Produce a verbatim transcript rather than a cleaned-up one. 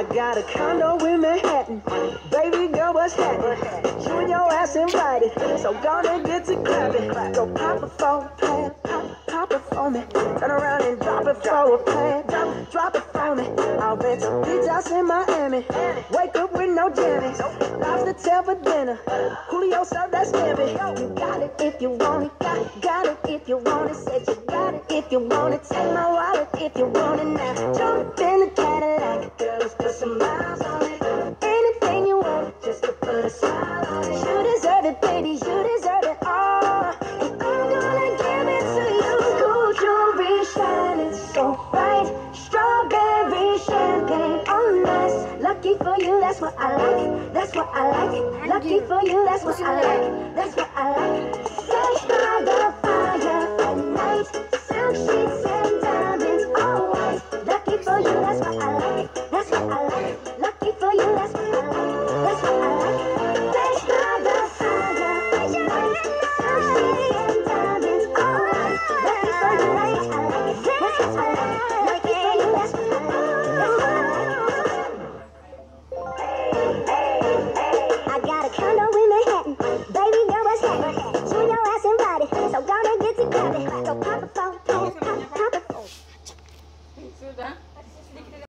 I got a condo in Manhattan. Baby girl, what's happening? You and your ass invited, so gonna get to clapping. Go pop it for a plan, pop, pop it for me. Turn around and drop it for a plan, drop, drop it for me. I'll rent a beach house in Miami. Wake up with no jammies. Lobster tail for dinner. Julio served that scampi. You got it if you want it. Got, got it if you want it. Said you got it if you want it. Take my wallet if you want it now. Jump in the Cadillac. Girl, let's put some miles on it. Anything you want, just to put a smile on it. You deserve it, baby. You deserve it all. And I'm gonna give it to you. Gold jewelry shining so bright. Strawberry champagne on us. Lucky for you, that's what I like. That's what I like. Lucky for you, that's what I like. That's what I like. Sex by the fire at night. Silk sheets and diamonds all white. Lucky for you, that's what I like. That's what I like. Lucky for you, that's what I like. That's what I like. Sex by the fire at night. Silk sheets and diamonds all white. Lucky for you, that's what I like. That's what I like. Lucky for you, that's what I like. That's what I like. I got a condo in Manhattan. Baby girl, what's happening?